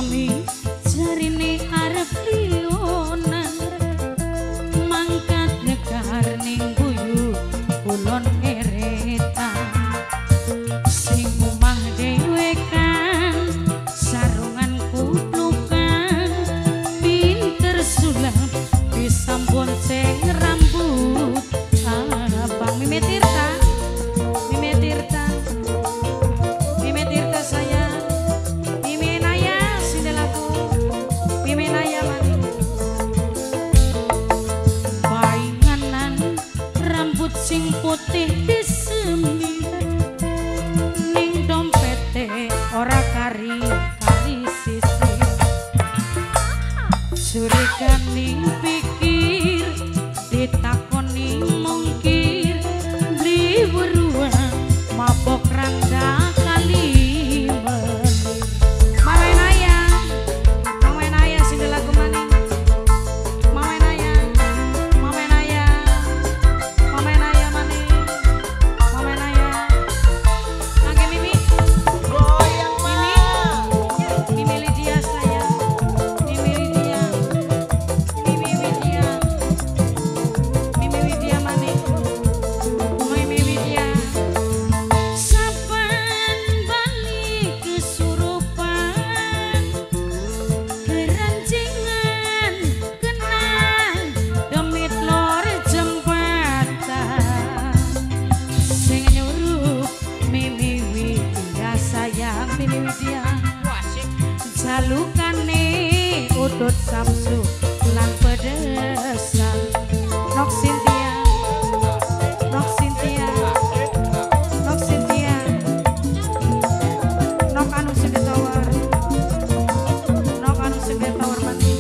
bumi jarine arep lionan mangkat nekar ning guyu kulon eretan sing omah dhewe kan sarungan kuplukan pinter sulap bisa bonceng rambut abang Mimi Tirta sayang Mimi Naya sindelaku Mimi Naya mani bainganan rambut sing putih disemi ning dompete ora kari sisi surigani pikir ditakoni mungkir beli beruang mabok rangda kali melir Mama Naya sindelaku mani Mama Naya mani Mama Naya lagi Mimi goyang Mimi Lydia sayang Mimi Lydia mani Mimi Lydia saban balik kesurupan kerancingan kenang demit lor jembatan sing nyuruh Mimi Lydia sayang Mimi Lydia jalukane udut samsu lan pedesan nok Cynthia nok anu sege tawar mati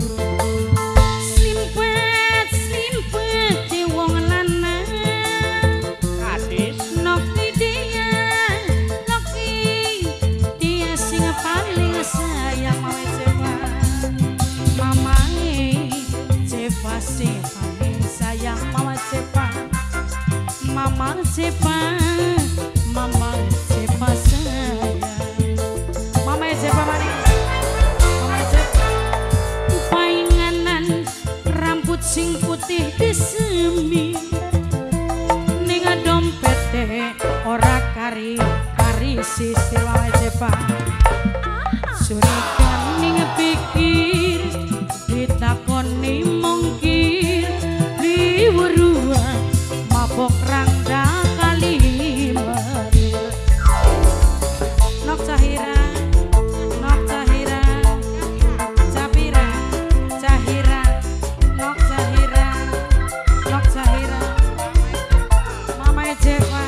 slimpet di wong lanang kadis nok dia sing paling sayang Mama Cepa sing paling sayang Mama Cepa sayang Mama Cepa mani Mama Cepa painganan rambut sing putih disemi ning dompete ora kari sisi Mama Cepa surigani pikir ditakoni mungkir liwuruan mabok rangda kali melir nok Cahira Mama Cepa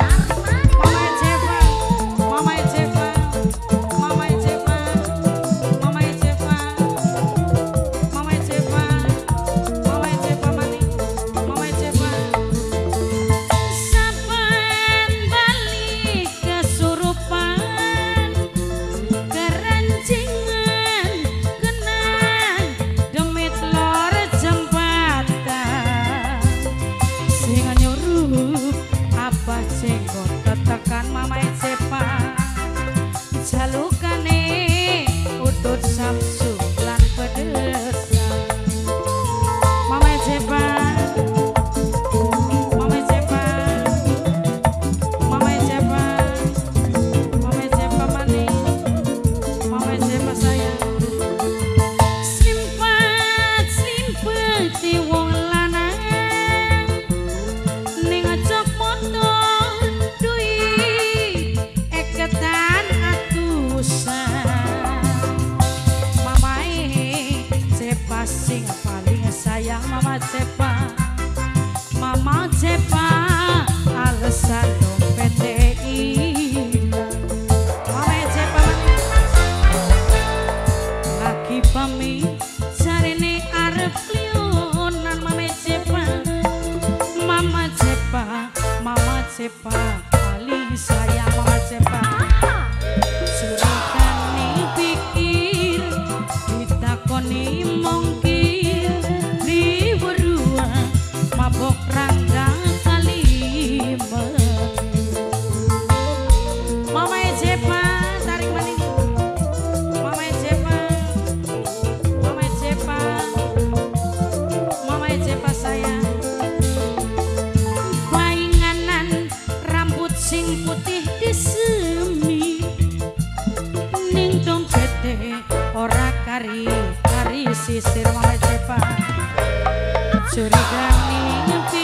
alasan dompete ilang Mama Cepa lagi pami jarine arep lionan Mama Cepa paling sayang Mama Cepa surigani pikir ditakoni mungkir liwuruan mabok rangda kali melir Mama Cepa tarik maning Mama Cepa kari sisir mame cepat curiga ning